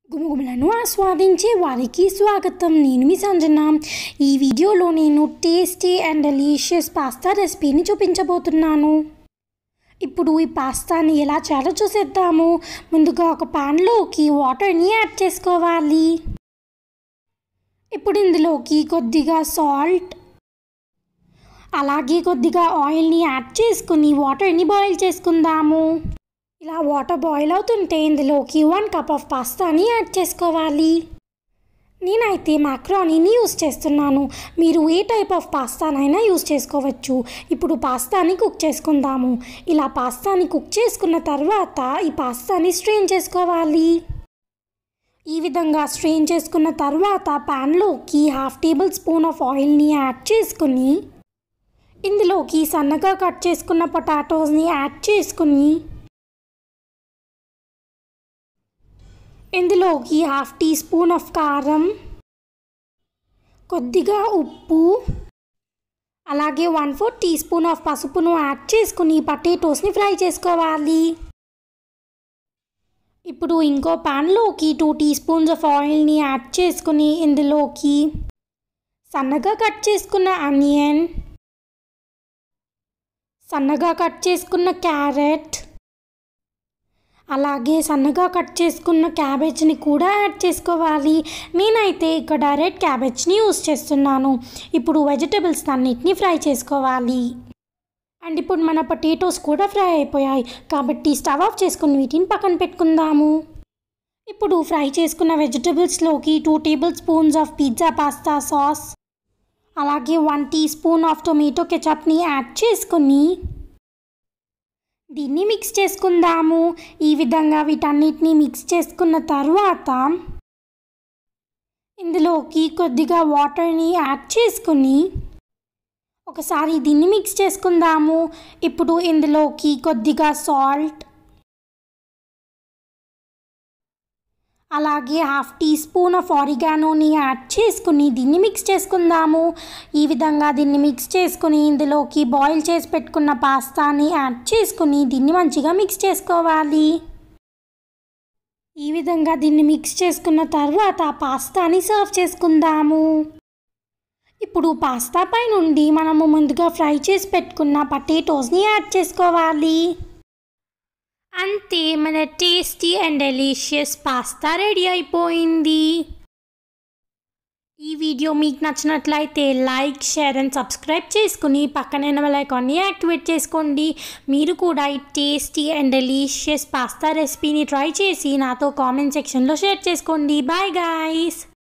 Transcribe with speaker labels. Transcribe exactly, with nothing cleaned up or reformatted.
Speaker 1: గుమగుమలను ఆస్వాదించే వారికి స్వాగతం. నేను మీ సంజన. ఈ వీడియోలో నేను టేస్టీ అండ్ డెలీషియస్ పాస్తా రెసిపీని చూపించబోతున్నాను. ఇప్పుడు ఈ పాస్తాని ఎలా చేయాలో చూసేద్దాము. ముందుగా ఒక ప్యాన్లోకి వాటర్ని యాడ్ చేసుకోవాలి. ఇప్పుడు ఇందులోకి కొద్దిగా సాల్ట్ అలాగే కొద్దిగా ఆయిల్ని యాడ్ చేసుకుని వాటర్ని బాయిల్ చేసుకుందాము. ఇలా వాటర్ బాయిల్ అవుతుంటే ఇందులోకి వన్ కప్ ఆఫ్ పాస్తాని యాడ్ చేసుకోవాలి. నేనైతే మ్యాక్రోనీని యూస్ చేస్తున్నాను. మీరు ఏ టైప్ ఆఫ్ పాస్తానైనా యూస్ చేసుకోవచ్చు. ఇప్పుడు పాస్తాని కుక్ చేసుకుందాము. ఇలా పాస్తాని కుక్ చేసుకున్న తర్వాత ఈ పాస్తాని స్ట్రెయిన్ చేసుకోవాలి. ఈ విధంగా స్ట్రెయిన్ చేసుకున్న తర్వాత ప్యాన్లోకి హాఫ్ టేబుల్ స్పూన్ ఆఫ్ ఆయిల్ని యాడ్ చేసుకుని ఇందులోకి సన్నగా కట్ చేసుకున్న పొటాటోస్ని యాడ్ చేసుకుని ఇందులోకి హాఫ్ టీ స్పూన్ ఆఫ్ కారం, కొద్దిగా ఉప్పు, అలాగే one fourth teaspoon of పసుపును యాడ్ చేసుకుని పొటాటోస్ని ఫ్రై చేసుకోవాలి. ఇప్పుడు ఇంకో ప్యాన్లోకి టూ టీ స్పూన్స్ ఆఫ్ ఆయిల్ని యాడ్ చేసుకుని ఇందులోకి సన్నగా కట్ చేసుకున్న ఆనియన్, సన్నగా కట్ చేసుకున్న క్యారెట్, అలాగే సన్నగా కట్ చేసుకున్న క్యాబేజ్ని కూడా యాడ్ చేసుకోవాలి. నేనైతే ఇక్కడ రెడ్ క్యాబేజ్ని యూస్ చేస్తున్నాను. ఇప్పుడు వెజిటబుల్స్ అన్నిటిని ఫ్రై చేసుకోవాలి. అండ్ ఇప్పుడు మన పొటాటోస్ కూడా ఫ్రై అయిపోయాయి కాబట్టి స్టవ్ ఆఫ్ చేసుకుని వీటిని పక్కన పెట్టుకుందాము. ఇప్పుడు ఫ్రై చేసుకున్న వెజిటబుల్స్లోకి two tablespoons of pizza pasta sauce, అలాగే one teaspoon of tomato కెచప్ని యాడ్ చేసుకుని దీన్ని మిక్స్ చేసుకుందాము. ఈ విధంగా వీటన్నిటిని మిక్స్ చేసుకున్న తర్వాత ఇందులోకి కొద్దిగా వాటర్ని యాడ్ చేసుకుని ఒకసారి దీన్ని మిక్స్ చేసుకుందాము. ఇప్పుడు ఇందులోకి కొద్దిగా సాల్ట్, అలాగే హాఫ్ టీ స్పూన్ ఆఫ్ ఆరిగానోని యాడ్ చేసుకుని దీన్ని మిక్స్ చేసుకుందాము. ఈ విధంగా దీన్ని మిక్స్ చేసుకుని ఇందులోకి బాయిల్ చేసి పెట్టుకున్న పాస్తాని యాడ్ చేసుకుని దీన్ని మంచిగా మిక్స్ చేసుకోవాలి. ఈ విధంగా దీన్ని మిక్స్ చేసుకున్న తర్వాత పాస్తాని సర్వ్ చేసుకుందాము. ఇప్పుడు పాస్తా పై నుండి మనము ముందుగా ఫ్రై చేసి పెట్టుకున్న పొటాటోస్ని యాడ్ చేసుకోవాలి. అంతే, మన tasty and delicious pasta ready అయిపోయింది. ఈ వీడియో మీకు నచ్చినట్లయితే లైక్, షేర్ అండ్ సబ్స్క్రైబ్ చేసుకుని పక్కన బెల్ ఐకాన్ని యాక్టివేట్ చేసుకోండి. మీరు కూడా ఈ టేస్టీ అండ్ డెలీషియస్ పాస్తా రెసిపీని ట్రై చేసి నాతో కామెంట్ సెక్షన్లో షేర్ చేసుకోండి. Bye guys.